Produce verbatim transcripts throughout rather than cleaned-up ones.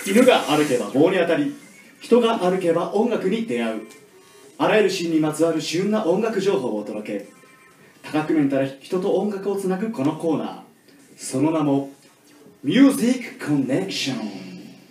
犬が歩けば棒に当たり、人が歩けば音楽に出会う。あらゆるシーンにまつわる旬な音楽情報をお届け。多角面から人と音楽をつなぐこのコーナー、その名もミュージックコネクション。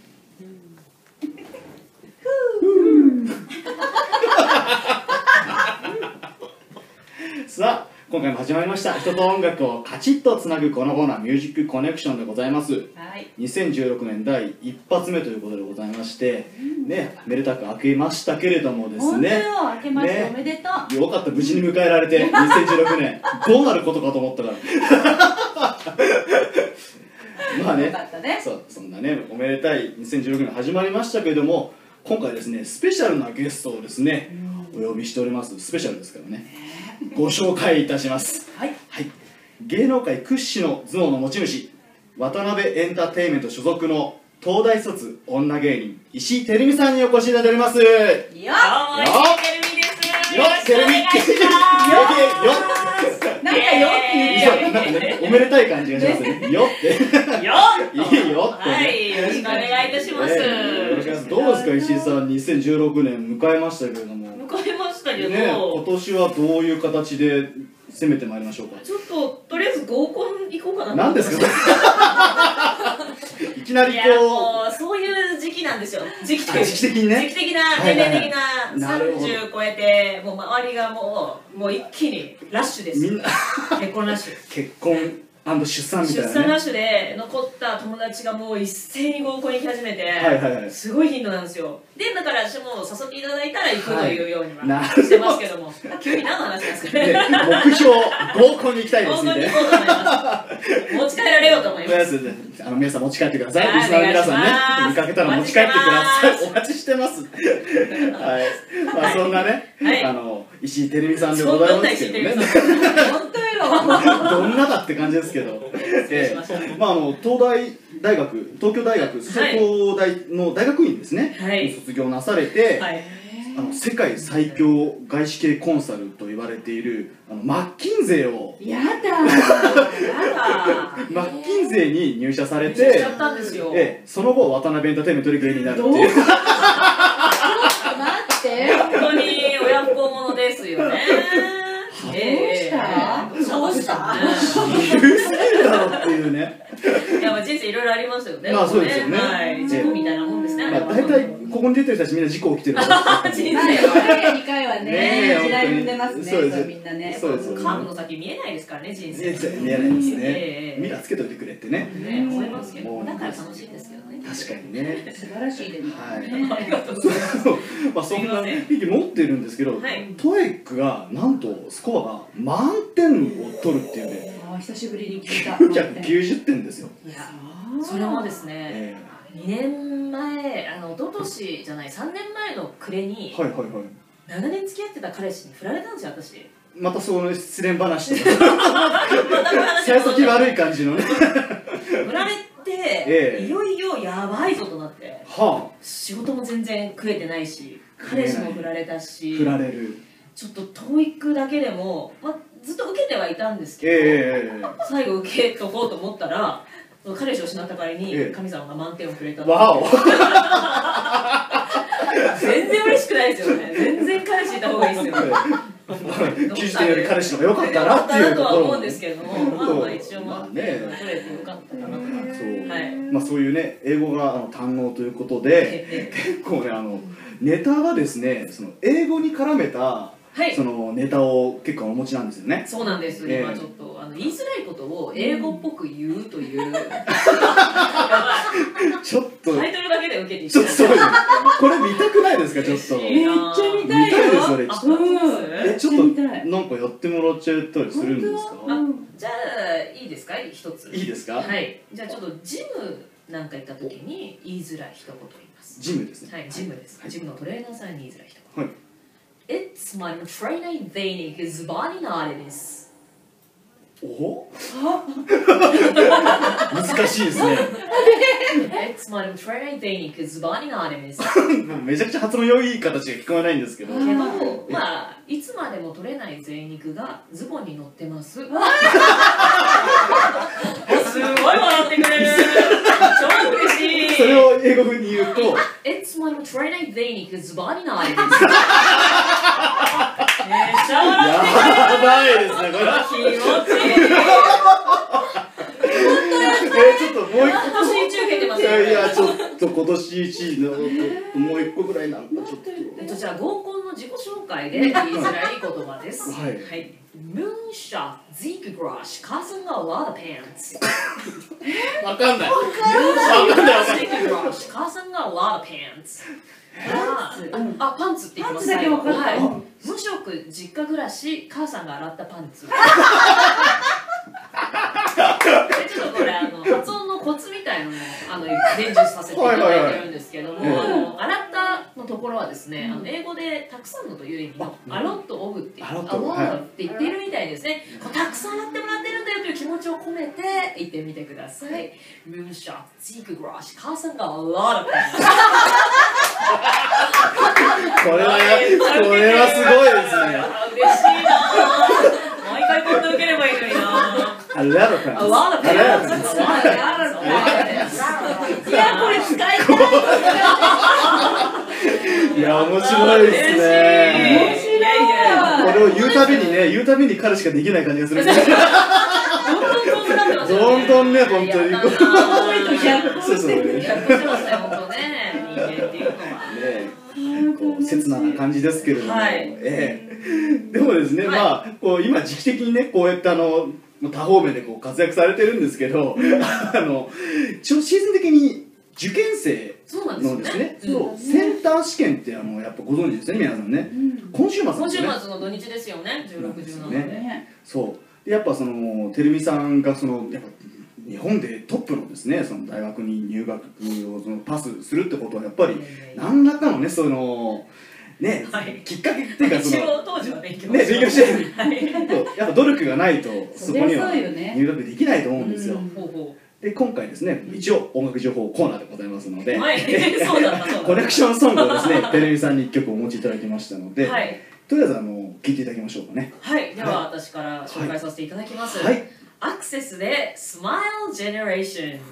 さあ、今回も始まりました。人と音楽をカチッとつなぐこのコーナー、ミュージックコネクションでございます。はい、にせんじゅうろくねんだい一発目ということでございまして、うん、ね、めでたく明けましたけれどもですね。 本当よ、明けまして、ね、おめでとう。 よかった、無事に迎えられて、にせんじゅうろくねんどうなることかと思ったからまあね、ね、そう、そんなね、おめでたいにせんじゅうろくねん始まりましたけれども、今回ですね、スペシャルなゲストをですね、お呼びしております。スペシャルですからね、ご紹介いたします。はい、はい、芸能界屈指の頭脳の持ち主、渡辺エンターテインメント所属の東大卒女芸人、石井てるみさんにお越しいただいております。よっ、 どうも石井てるみです。 よっ、てるみよっ、 なんかよって言うなんかね、おめでたい感じがしますね。よってよっ、 いいよって、 はい、よろしくお願いいたします。 よろしくお願いします。どうですか、石井さん、にせんじゅうろくねん迎えましたけれども。 迎えましたけど、 ね、今年はどういう形で攻めてまいりましょうか。 ちょっととりあえず合コン行こうかな。 なんですかいきなりこう、 いや、もうそういう時期なんですよ。時期的時期的にね、 時期的な、年齢的な、さんじゅう超えて、もう周りがもうもう一気にラッシュです。みんな結婚ラッシュ、 結婚出産みたいな、ね、 出産ラッシュで残った友達がもう一斉に合コン行き始めて、すごい頻度なんですよ。で、だから私も誘っていただいたら行くというようにはしてますけども、急に何の話なんですかね。 目標、合コンに行きたいですね。 合コンに行こうと思います。持ち帰られようと思います。 あの皆さん持ち帰ってください。リスナーの皆さんね、見かけたら持ち帰ってください。お待ちしてます。はい。まあそんなね、あの石井てるみさんでございますけどね。 本当よ。 どんなだって感じですけど。まああの東大大学、東京大学、そして東大の大学院ですね。卒業なされて、あの世界最強外資系コンサルと言われているあのマッキンゼーをやだやだマッキンゼーに入社されて、えその後渡辺エンターテインメントで芸人になるっていう。 ちょっと待って、 本当に親不孝者ですよね。 どうしたどうした許せるだろっていうね。 いや、まあ人生いろいろありますよね。 まあそうですよね。 事故みたいなもんですね。 大体ここに出てる人たちみんな事故起きてるから。 人生いっかいにかいはね、時代踏んでますね。そうみんなね。 そうです。 カーブの先見えないですからね、人生。 見えないですね。ミラーつけといてくれってね。 ね、思いますけど。だから楽しいですけどね。 確かにね。 素晴らしいです。 はい。ありがとうございます。まあそんな息持ってるんですけど、トエックがなんとスコアが満点を取るっていうね。 ああ、久しぶりに聞いた。 きゅうひゃくきゅうじゅってんですよ。 いや、それもですね、にねんまえ、あの一昨年じゃないさんねんまえの暮れに長年付き合ってた彼氏に振られたんですよ、私。 またその失恋話とか幸先悪い感じのね。 振られて、いよいよやばいぞとなって、仕事も全然食えてないし、彼氏も振られたし、 振られる、 ちょっとトーイックだけでも、まあ、ずっと受けてはいたんですけど、えー、最後受けとこうと思ったら、彼氏を失った代わりに神様が満点をくれた。 わお全然嬉しくないですよね。全然彼氏いた方がいいですよね。 きゅうじゅってんより彼氏の方が良かったなっていうところ思うんですけども、まあまあ一応満点を取れてよかったかなと。 まあそういうね、英語が堪能ということで、結構ね、あのネタがですね、その英語に絡めたそのネタを結構お持ちなんですよね。 そうなんです。今ちょっとあの言いづらいことを英語っぽく言うというちょっとタイトルだけで受けていちょっとそうこれ見たくないですか？ちょっとめっちゃ見たいよ。 見たいですそれ。え、ちょっととなんかやってもらっちゃったりするんですか？ じゃあいいですか？一ついいですか？ はい。じゃあちょっとジムなんか行った時に言いづらい一言言います。 ジムですね。 はい、ジムです。ジムのトレーナーさんに言いづらい一言。はい。 It's my training day is body knowledge. お難しいですね。 It's my training day is body knowledge. めちゃくちゃ発音良い形が聞こえないんですけど。 けど、まあいつまでも取れない贅肉がズボンに乗ってます。すごい笑ってくれる。超嬉しい。 それを英語風に言うと It's my training vein is body night めっちゃ笑ってくれるやばいですねこれ気持ちいいえー、ちょっともう一個今年中継てますよいやいやちょっと今年一位のもう一個ぐらいなんかちょっとえっとじゃあ合コンの自己紹介で言いづらい言葉ですはい、 はい、Moonshot, Zigguash, Cousin a lot of pants わかんないわかんないわかんない Zigguash, Cousin a lot of pants あ、パンツって言ってます。 パンツだけ分かった。 無職実家暮らし、母さんが洗ったパンツ。ちょっとこれあの発音のコツみたいなのをあの伝授させていただいてるんですけども、あの洗ったのところはですね、あの英語でたくさんのという意味のアロットオブってアロットって言っているみたいですね。たくさん洗ってもらってるんだよという気持ちを込めて言ってみてください。Moonshot, Zigguash, 母さんが a lot of pants これはこれはすごいですね。 嬉しいな。毎回こんな受ければいいのにな。 A lot of pants. A lot of pants. いやこれ使いたい。 いや面白いですね。 面白い。 これを言うたびにね言うたびに彼しかできない感じがする。どんどんね本当に。そうそうね。切な感じですけれども、はい、えー、でもですね、はい、まあこう今時期的にねこうやってあの多方面でこう活躍されてるんですけど、あのシーズン的に受験生のですね、そうセンター試験ってあのやっぱご存知ですね皆さんね、うん、今週末今週末の土日ですよねじゅうろく、じゅうななで、 そうでやっぱそのてるみさんがそのやっぱ日本でトップのですねその大学に入学をそのパスするってことはやっぱり何らかのねそのね、はい、きっかけっていうかその当時は勉強ね勉強してる、はい、やっぱ努力がないとそこには入学できないと思うんですよ。で今回ですね一応音楽情報コーナーでございますので、はい、そうだったコレクションソングをですねてるみさんにいっきょくお持ちいただきましたので、はい、とりあえずあの聴いていただきましょうかね。 はいでは私から紹介させていただきます。はい、アクセスでスマイルジェネレーション。めっ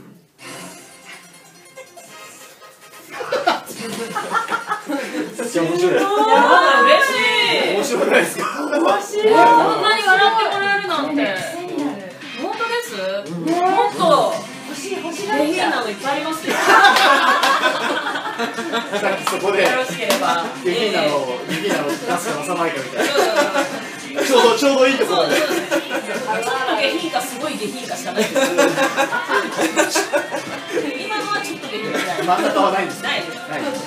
ちゃ面白い。嬉しい。面白くないですか。面白い。こんなに笑ってもらえるなんて。本当です。もっと欲しい欲しいなのいっぱいありますよ。 そこでよろしければ。 下品なの下品なの出すか出さないかみたいな。ちょうどちょうどいいところで。 ちょっと下品かすごい下品かしかないです。今のはちょっと下品ぐらい。 真ん中はないんです。 ないです。ないです。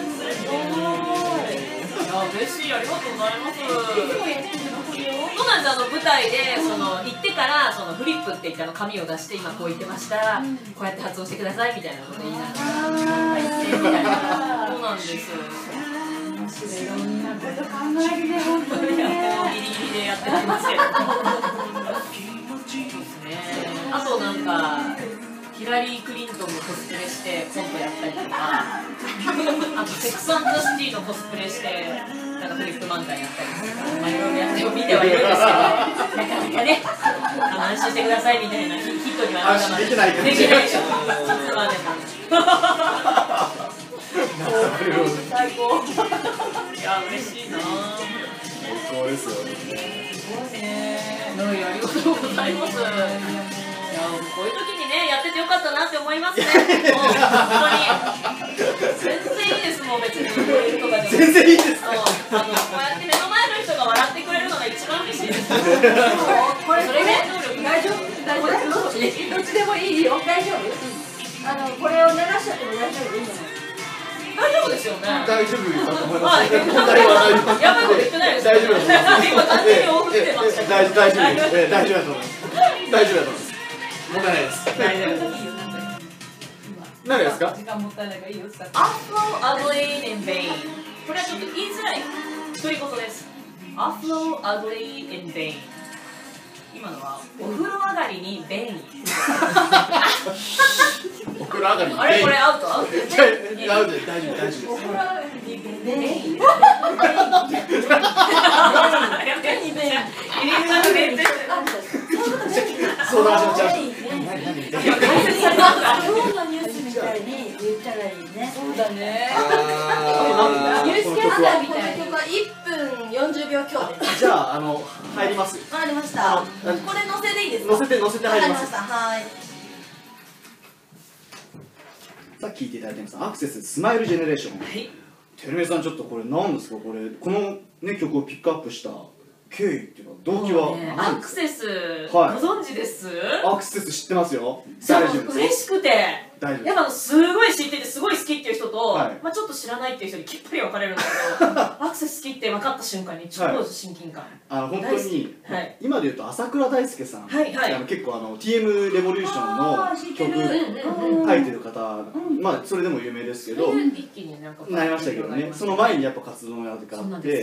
嬉しいありがとうございます。そうなんですあの舞台でその行ってからそのフリップって言ってあの紙を出して今こう言ってました。こうやって発音してくださいみたいなこと言いながら言ってみたいな。そうなんです。いろんなこと考えるね本当にね。ギリギリでやってきますけど。あとなんか。ヒラリー・クリントンのコスプレしてコントやったりとかあとセックス&ザ・シティのコスプレしてなんかフリップ漫才やったりとかまあいろいろやって見てはいるんですけどなかなかねあの安心してくださいみたいなヒットには安心できないできないでしょ実はね最高いや嬉しいな最高ですよねすごいねありがとうございますこういう時にねやっててよかったなって思いますね。もう本当に全然いいですもう別に売れるとかでも全然いいです。 あのこうやって目の前の人が笑ってくれるのが一番嬉しいです。これそれね大丈夫大丈夫どっちでもいいよ大丈夫。あのこれを流しちゃっても大丈夫いいんじゃない。 大丈夫ですよね。 大丈夫だと思います。 問題はない。やばいこと言ってないです。 大丈夫だと思います。 今完全に大振ってました。 大丈夫大丈夫大丈夫だと思います。大丈夫だと思います。問題ないです。 大丈夫です。 何ですか？ 時間もったいないからいいよ。 Afro ugly in vain。これはちょっと言いづらい独り言です。Afro ugly in vain。今のはお風呂上がりにベイン。 お風呂上がりにベイン。 あれこれアウトアウト。 アウトで大丈夫大丈夫。 お風呂上がりにベイン。 相談しましょう。 何何何みたいいや解説されますか。 今日のニュースみたいに言ったらいいね。 そうだね。 な。 ニュースキャスターみたいに。 この曲はいっぷんよんじゅうびょう強です。 じゃああの入ります。 わかりました。これ乗せでいいですか。 乗せて乗せて入ります。 わかりました。はい。 さあ聴いていただいてます。アクセススマイルジェネレーション。はい。てるめさんちょっとこれ何ですかこれこのね曲をピックアップした経緯っていうか動機はアクセスご存知です？ アクセス知ってますよ。大丈夫です。 嬉しくて。 大丈夫。 やっぱすごい知っててすごい好きっていう人と、まあちょっと知らないっていう人にきっぱり分かれるんだけど、アクセス好きって分かった瞬間に超親近感。 あの本当に今で言うと朝倉大輔さん、あの結構あの ティーエム レボリューションの曲書いてる方、まあそれでも有名ですけど、 一気になんかなりましたけどね。その前にやっぱ活動があって、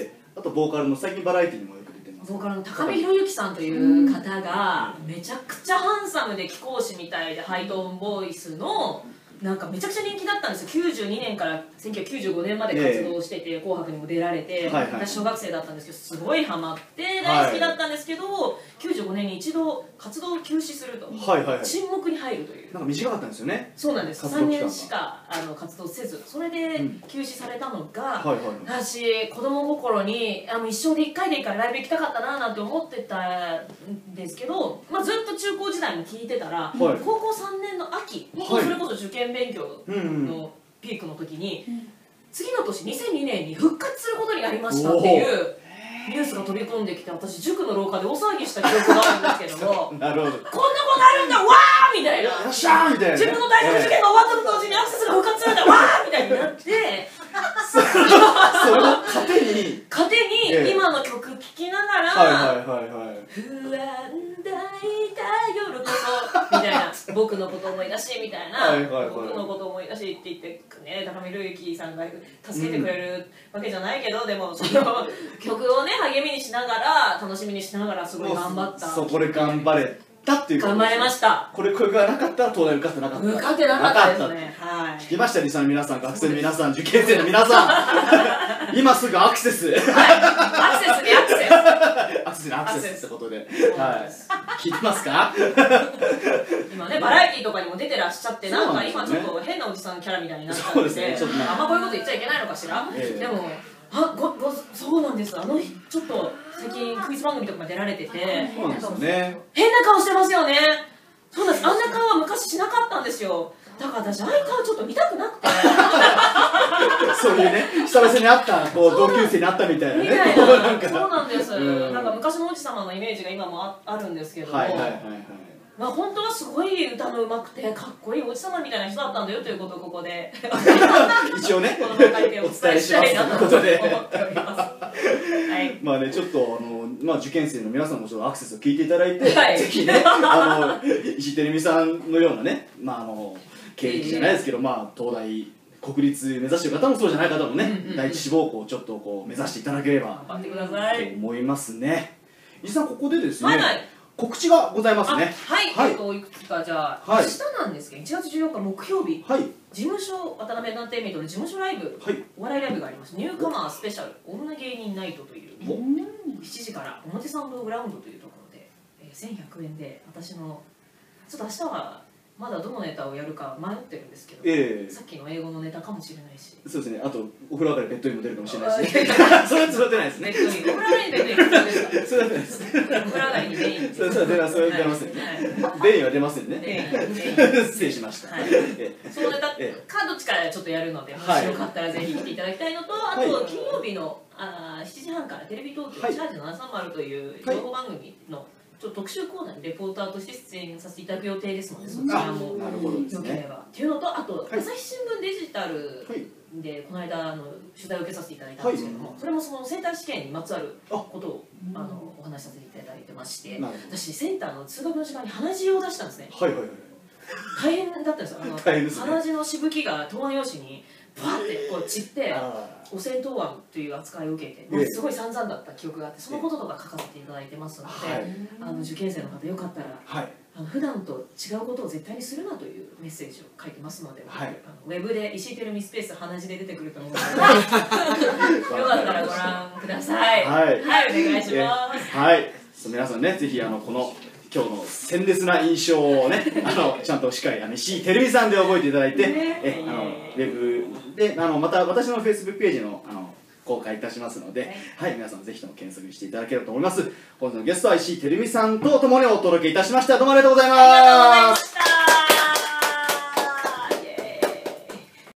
あとボーカルの最近バラエティにもよく出てます。 ボーカルの高見博之さんという方がめちゃくちゃハンサムで貴公子みたいでハイトーンボイスのなんかめちゃくちゃ人気だったんですよ。きゅうじゅうにねんからせんきゅうひゃくきゅうじゅうごねんまで活動してて、紅白にも出られて、私小学生だったんですけどすごいハマって大好きだったんですけど、きゅうじゅうごねんに一度活動を休止すると、沈黙に入るという。 なんか短かったんですよね。 そうなんです。さんねんしかあの活動せず、それで休止されたのが、私子供心にあの一生でいっかいでいいからライブ行きたかったななんて思ってたんですけど、まあずっと中高時代も聞いてたら、高校さんねんの秋、それこそ受験勉強のピークの時に、次の年にせんにねんに復活することになりましたっていうニュースが飛び込んできて、私塾の廊下で大騒ぎした記憶があるんですけどもなるほど、 こんなことあるんだわーみたいな、 よっしゃーみたいな、 自分の大学受験が終わったと同時にアクセスが復活するんだわーみたいになってそれを糧に糧に今の曲聴きながら「 はいはいはいはい、 不安だいた夜こそ」みたいな「僕のこと思い出し」みたいな「僕のこと思い出し」って言ってね、高見瑠之さんが助けてくれるわけじゃないけど、でもその曲をね励みにしながら楽しみにしながらすごい頑張った。 そう、これ頑張れたっていうことです。 頑張れました。 これこれがなかったら東大受かってなかった。 受かってなかったですね。はい。 聞きましたリサの皆さん、学生の皆さん、受験生の皆さん、今すぐアクセス。 はい。アクセスにアクセス。 アクセスにアクセスってことで、はい。聞いてますか？ 今ねバラエティーとかにも出てらっしゃって、なんか今ちょっと変なおじさんキャラみたいになっちゃってて、あんまこういうこと言っちゃいけないのかしら。でも。あごごそうなんです。あの日ちょっと最近クイズ番組とかも出られてて、 そうなんですよね。 変な顔してますよね。そうなんです。あんな顔は昔しなかったんですよ。だから私ああいう顔ちょっと見たくなくて。 そういうね、久々に会ったこう同級生に会ったみたいなね。 そうなんです。なんか昔の王子様のイメージが今も あ, あるんですけども。はいはいはいはい。まあ本当はすごい歌の上手くてかっこいいおじさまみたいな人だったんだよということをここで一応ねこの場会でお伝えしたいなと思っております。 はい。まあねちょっとあのまあ受験生の皆さんもちょっとアクセスを聞いていただいて、ぜひねあの石井てるみさんのようなね、まああの経歴じゃないですけど、まあ東大国立目指している方もそうじゃない方もね、第一志望校をちょっとこう目指していただければ頑張ってくださいと思いますね。石井さんここでですね。告知がございますね。 はい、はい、えっといくつかじゃあ、はい、明日なんですけどいちがつじゅうよっか木曜日、はい、事務所渡辺エンターテインメントの事務所ライブ、はい、お笑いライブがあります。ニューカマースペシャル女芸人ナイトというしちじから表参道グラウンドというところで、えー、せんひゃくえんで私のちょっと明日はまだどのネタをやるか迷ってるんですけど、えー、さっきの英語のネタかもしれないし、 そうですね。あとお風呂上がりベッドにも出るかもしれないし、ね、それは伝ってないですね。 お風呂上がりにベッドに必要ですか？ それは出ないです。 お風呂上がりにベイン。 それは出ません。出ませんね。ベインは出ませんね。失礼しました。 そのネタかどっちからちょっとやるので、もしよかったらぜひ来ていただきたいのと、あと金曜日のあしちじはんからテレビ東京チャージななさんまるという情報番組のちょっと特集コーナーにレポーターとして出演させていただく予定ですので、そちらもよければっていうのと、あと朝日新聞デジタルでこの間あの取材を受けさせていただいたんですけども、それもそのセンター試験にまつわることをあのお話しさせていただいてまして、私センターの通学の時間に鼻血を出したんですね。大変だったんですよ。あの鼻血のしぶきが答案用紙にパーってこう散って汚染答案という扱いを受けて、もうすごい散々だった記憶があって、そのこととか書かせていただいてますので、あの受験生の方よかったら、あの普段と違うことを絶対にするなというメッセージを書いてますので、あのウェブで石井てるみスペース鼻血で出てくると思うのでよかったらご覧ください。はい、お願いします。 はい、皆さんね、ぜひあのこの今日の鮮烈な印象をねあのちゃんとしっかりあの石井てるみさんで覚えていただいて、えあのウェブであのまた私のフェイスブックページのあの公開いたしますので、はい、皆さんぜひとも検索していただければと思います。本日のゲストは石井てるみさんと共にお届けいたしました。どうもありがとうございます。